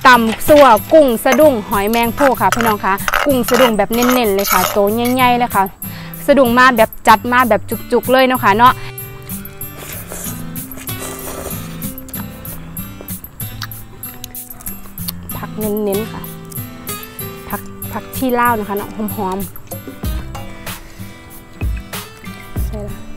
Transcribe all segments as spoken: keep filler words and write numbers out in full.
ตำซั่วกุ้งสะดุ้งหอยแมงภู่ค่ะพี่น้องคะกุ้งสะดุ้งแบบเน้นๆเลยค่ะโตใหญ่ๆเลยค่ะสะดุ้งมาแบบจัดมาแบบจุกๆเลยเนาะค่ะเนาะผักเน้นๆค่ะผักผักชีลาวนะคะเนาะหอมๆใช่ละ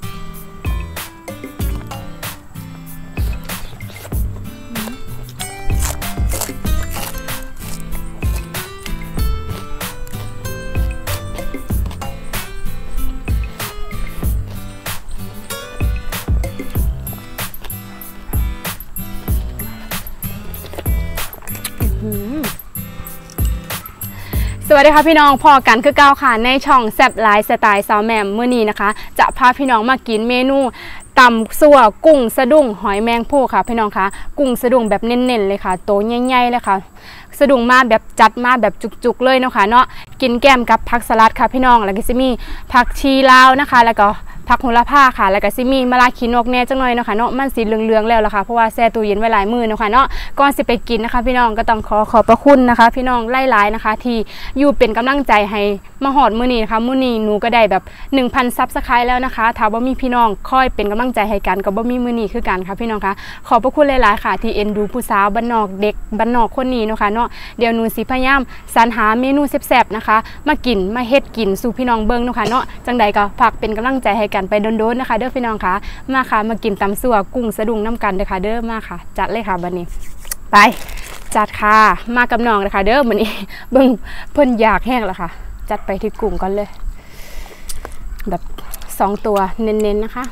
สวัสดีค่ะพี่น้องพอกันคือเก้าค่ะในช่องแซ่บไลฟ์สไตล์สาวแหม่มมื้อนี้นะคะจะพาพี่น้องมากินเมนูตำซั่วกุ้งสะดุ้งหอยแมงภู่ค่ะพี่น้องคะกุ้งสะดุ้งแบบเน้นๆเลยค่ะโตใหญ่ๆเลยค่ะสะดุ้งมาแบบจัดมาแบบจุกๆเลยเนาะค่ะเนาะกินแก้มกับผักสลัดค่ะพี่น้องแล้วก็จะมีผักชีลาวนะคะแล้วก็ผักโหระพาค่ะแล้วก็ซิมีมะระขีนกแน่จังหน่อยเนาะค่ะเนาะมันสีเหลืองๆแล้วล่ะค่ะเพราะว่าแช่ตู้เย็นไว้หลายมื้อเนาะค่ะเนาะก่อนสิไปกินนะคะพี่น้องก็ต้องขอขอบพระคุณนะคะพี่น้องหลายๆนะคะที่อยู่เป็นกำลังใจให้มาหอดมื้อนี้นะคะมื้อนี้หนูก็ได้แบบ หนึ่งพัน ซับสไครบ์แล้วนะคะถ้าบ่มีพี่น้องคอยเป็นกำลังใจให้กันก็บ่มีมื้อนี้คือกันค่ะพี่น้องคะขอบพระคุณหลายๆค่ะที่เอ็นดูผู้สาวบ้านนอกเด็กบ้านนอกคนนี้เนาะค่ะเนาะเดี๋ยวหนูสิพยายามสรรหาเมนูแซ่บๆนะคะมากินมาเฮ็ดกินสู่พี่น้องเบิ่งเนาะค่ะเนาะจังใดก็ฝากเป็นกำลังใจให้กันไปโดนๆนะคะเด้อพี่น้องค่ะมาค่ะมากินตำซั่วกุ้งสะดุ้งน้ำกันเด้อค่ะเด้อมาค่ะจัดเลยค่ะบัดนี้ไปจัดค่ะมากับน้องเลยค่ะเด้อบัดนี้เบิ่งเพิ่นอยากแห้งแล้วค่ะจัดไปที่กุ้งก่อนเลยแบบสองตัวเน้นๆนะคะ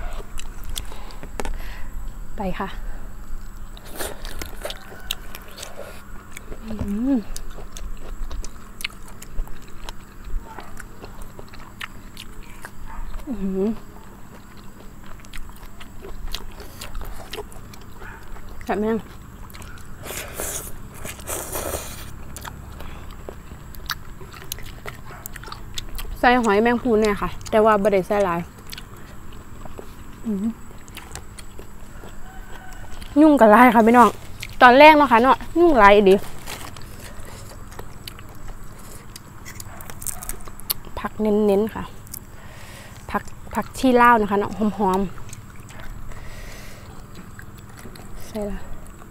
ไปค่ะอืมแบบนี้ใส่หอยแมงภู่เนี่ยค่ะแต่ว่าไม่ได้ใส่หลายยุ่งกับลายค่ะพี่น้องตอนแรกเนาะค่ะเนาะยุ่งลายดีผักเน้นๆค่ะผักผักชีลาวนะคะเนาะหอมๆใส่ละ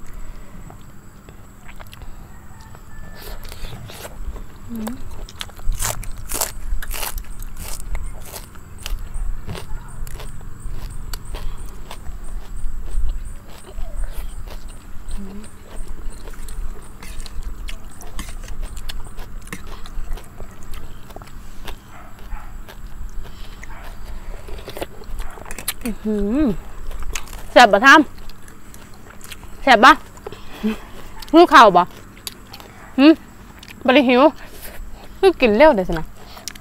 หืมแซ่บปะท่ามแซ่บปะหิวข้าวปะหืมบริหิวคือกินเร็วเดี๋ยวสินะ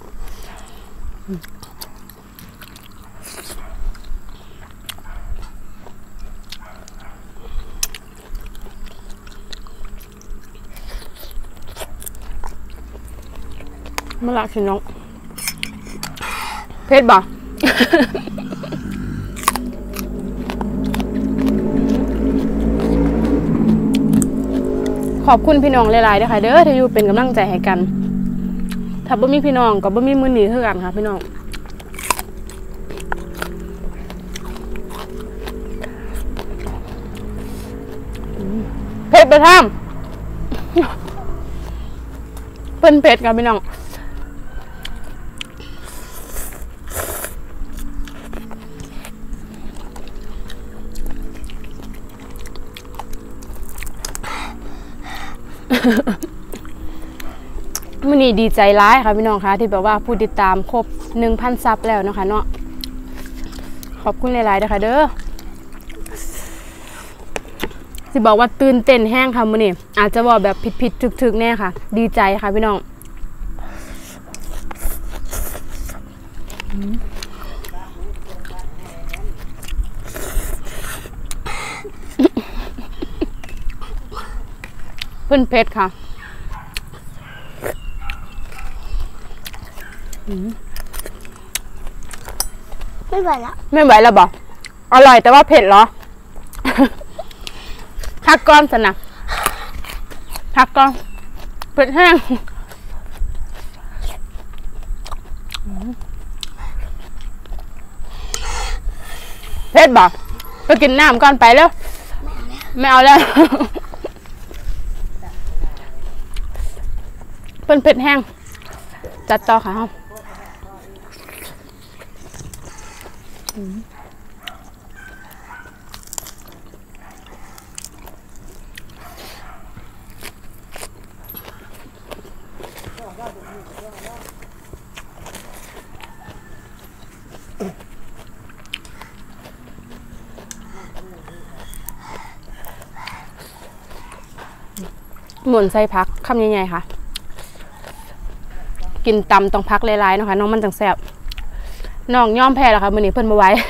มะระขี้นกเผ็ดปะขอบคุณพี่น้องหลายๆนะคะเด้อที่อยู่เป็นกำลังใจให้กันถ้าบ่มีพี่น้องก็บ่มีมื้อนี้คือกันค่ะพี่น้องเผ็ดไปทำเพิ่นเผ็ดค่ะพี่น้องมื้อนี้ดีใจร้ายค่ะพี่น้องคะที่แบบว่าผู้ติดตามครบ หนึ่งพัน ซับแล้วนะคะเนาะขอบคุณหลายๆนะคะเด้อสิบอกว่าตื่นเต้นแห้งค่ะมื้อนี้อาจจะบอกแบบผิดๆถึกๆแน่ค่ะดีใจค่ะพี่น้องเพิ่นเผ็ดค่ะไม่ไหวแล้วไม่ไหวแล้วบอกอร่อยแต่ว่าเผ็ดเหรอคักก้อนสนะพักก่อนเผ็ดแห้งเผ็ดบ่ไปกินน้ำก่อนไปแล้วไม่เอาแล้วเป็นเผ็ดแห้งจัดต่อค่ะหมุนใส่พักคำยังไงคะกินตำต้องพักหลายๆนะคะน้องมันจังแซ่บน้องย่อมแพ้แล้วค่ะมื้อนี้เพิ่นมาไว้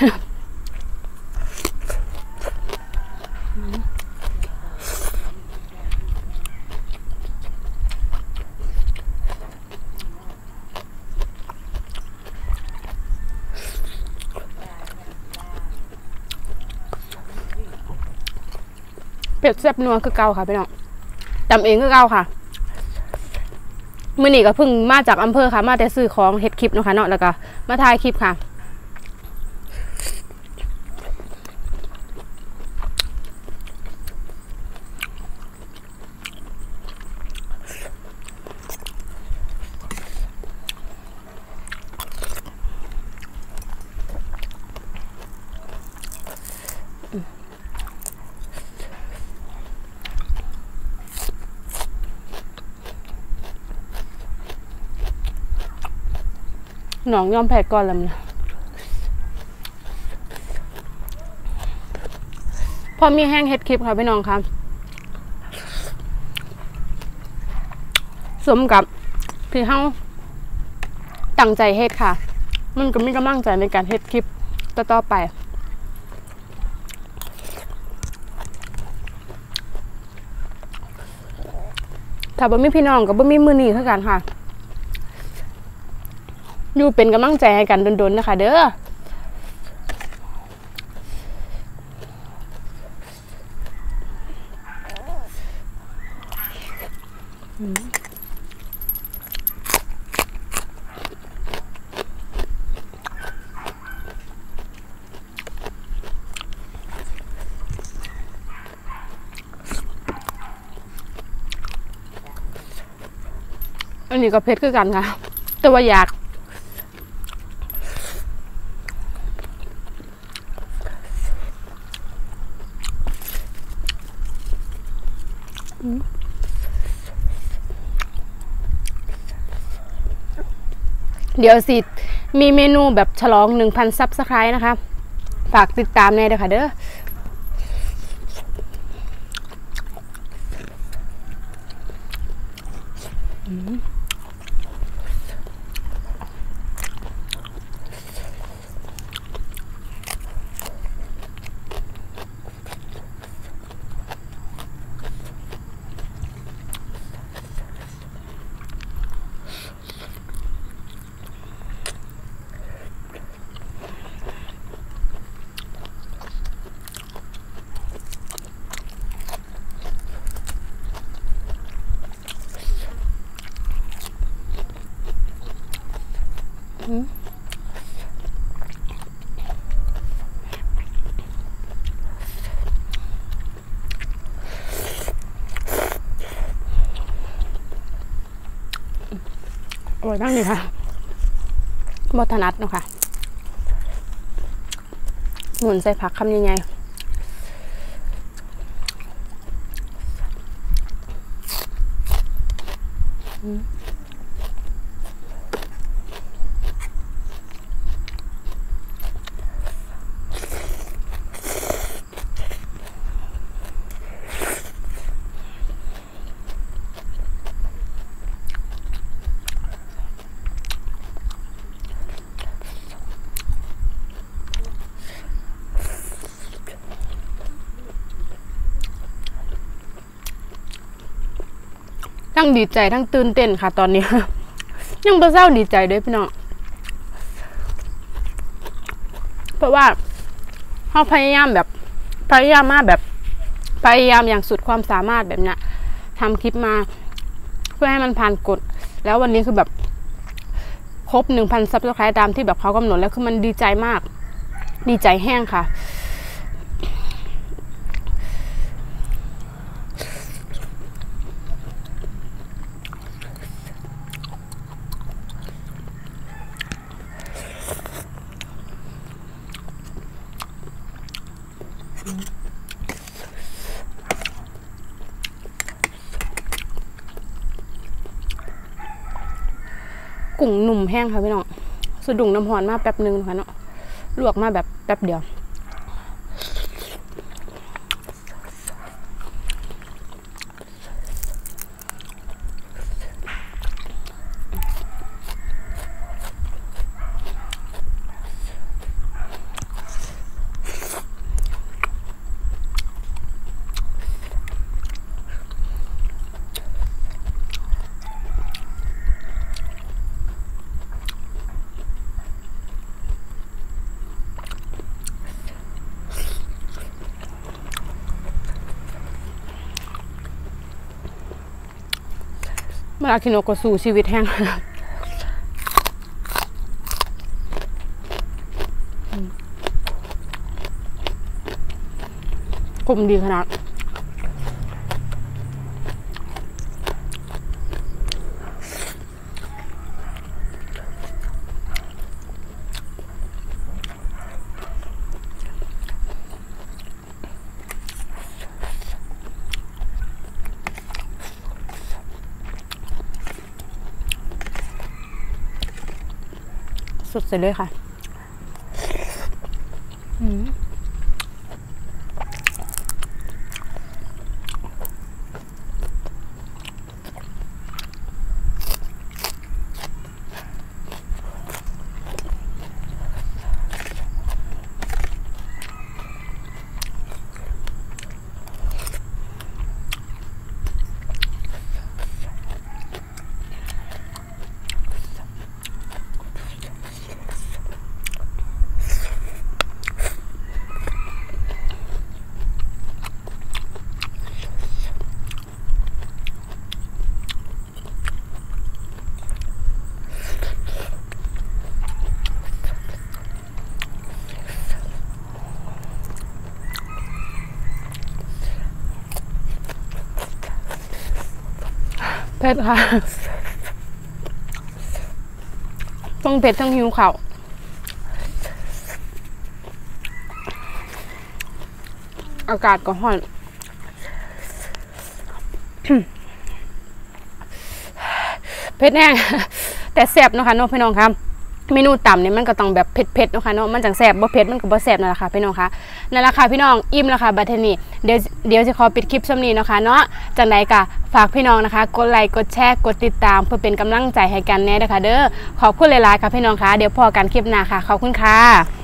เป็ดแซ่บนัวคือเก่าค่ะพี่น้องตำเองคือเก่าค่ะมื้อนี้ก็เพิ่งมาจากอำเภอค่ะมาแต่ซื้อของเฮ็ดคลิปเนาะค่ะเนาะแล้วก็มาถ่ายคลิปค่ะหนองย่อมแพ้ก่อนแล้วนะพอมีแห้งเฮ็ดคลิปค่ะพี่น้องค่ะสมกับที่เฮาตั้งใจเฮ็ดค่ะมันก็มีกำลังใจในการเฮ็ดคลิปต่อๆไปถ้าบ่มีพี่น้องก็บ่มีมื้อนี้คือกันค่ะอยู่เป็นกำลังใจให้กันโดนๆนะคะเด้ออันนี้ก็เผ็ดคือกันค่ะแต่ว่าอยากเดี๋ยวสิมีเมนูแบบฉลอง หนึ่งพัน ซับสไครบ์นะคะฝากติดตามแน่ด้วยค่ะเด้อโอ้ยนั่งดีค่ะบถนัดเนาะค่ะหมุนใส่ผักคำยังไงทั้งดีใจทั้งตื่นเต้นค่ะตอนนี้ ยังบ่เศร้าดีใจด้วยพี่น้องเพราะว่าเขาพยายามแบบพยายามมาแบบพยายามอย่างสุดความสามารถแบบเนี้ยทำคลิปมาเพื่อให้มันผ่านกฎแล้ววันนี้คือแบบครบหนึ่งพันซับสไครต์ตามที่แบบเขากำหนดแล้วคือมันดีใจมากดีใจแห้งค่ะกุ้งหนุ่มแห้งค่ะพี่น้องสะดุ้งน้ำหอนมาแป๊บนึงค่ะเนาะลวกมาแบบแป๊บเดียวเวลากินโอก็สู่ชีวิตแห้งกลมดีขนาดสุดเสร็จเลยค่ะเผ็ดค่ะต้องเผ็ดทั้งหิวข้าวอากาศก็ร้อนเผ็ดแน่แต่แซ่บเนาะค่ะน้องพี่น้องครับเมนูต่ำเนี่ยมันก็ต้องแบบเผ็ดๆเนาะค่ะเนาะมันจังแซ่บบ่เผ็ดมันก็บ่แซ่บนั่นแหละค่ะพี่น้องคะนั่นแหละค่ะพี่น้องอิ่มแล้วค่ะบัดนี้เดี๋ยวเดี๋ยวจะขอปิดคลิปซ้ำนี้เนาะค่ะเนาะจังไดก็ฝากพี่น้องนะคะกดไลค์กดแชร์กดติดตามเพื่อเป็นกำลังใจให้กันแน่นะคะเด้อขอบคุณหลายๆค่ะพี่น้องคะเดี๋ยวพอกันคลิปหน้าค่ะขอบคุณค่ะ